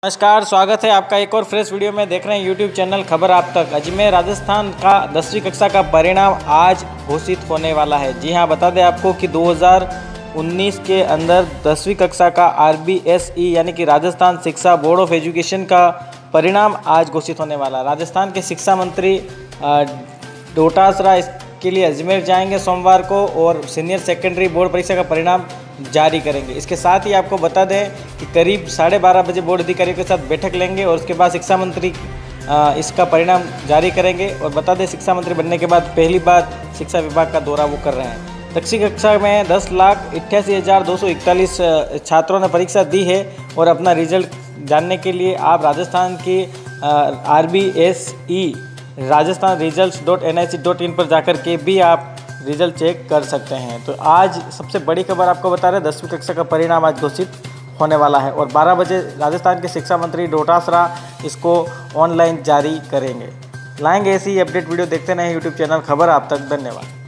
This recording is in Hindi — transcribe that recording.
नमस्कार, स्वागत है आपका एक और फ्रेश वीडियो में। देख रहे हैं यूट्यूब चैनल खबर आप तक। अजमेर राजस्थान का 10वीं कक्षा का परिणाम आज घोषित होने वाला है। जी हां, बता दें आपको कि 2019 के अंदर 10वीं कक्षा का RBSE यानी कि राजस्थान शिक्षा बोर्ड ऑफ एजुकेशन का परिणाम आज घोषित होने वाला है। राजस्थान के शिक्षा मंत्री डोटासरा इसके लिए अजमेर जाएंगे सोमवार को और सीनियर सेकेंडरी बोर्ड परीक्षा का परिणाम जारी करेंगे। इसके साथ ही आपको बता दें कि करीब 12:30 बजे बोर्ड अधिकारियों के साथ बैठक लेंगे और उसके बाद शिक्षा मंत्री इसका परिणाम जारी करेंगे। और बता दें, शिक्षा मंत्री बनने के बाद पहली बार शिक्षा विभाग का दौरा वो कर रहे हैं। 10वीं कक्षा में 10,88,241 छात्रों ने परीक्षा दी है और अपना रिजल्ट जानने के लिए आप राजस्थान की RBSE राजस्थान results.nic.in पर जाकर के भी आप रिजल्ट चेक कर सकते हैं। तो आज सबसे बड़ी खबर आपको बता रहे हैं, 10वीं कक्षा का परिणाम आज घोषित होने वाला है और 12 बजे राजस्थान के शिक्षा मंत्री डोटासरा इसको ऑनलाइन जारी करेंगे। लाएंगे ऐसी अपडेट वीडियो देखते रहें यूट्यूब चैनल खबर आप तक। धन्यवाद।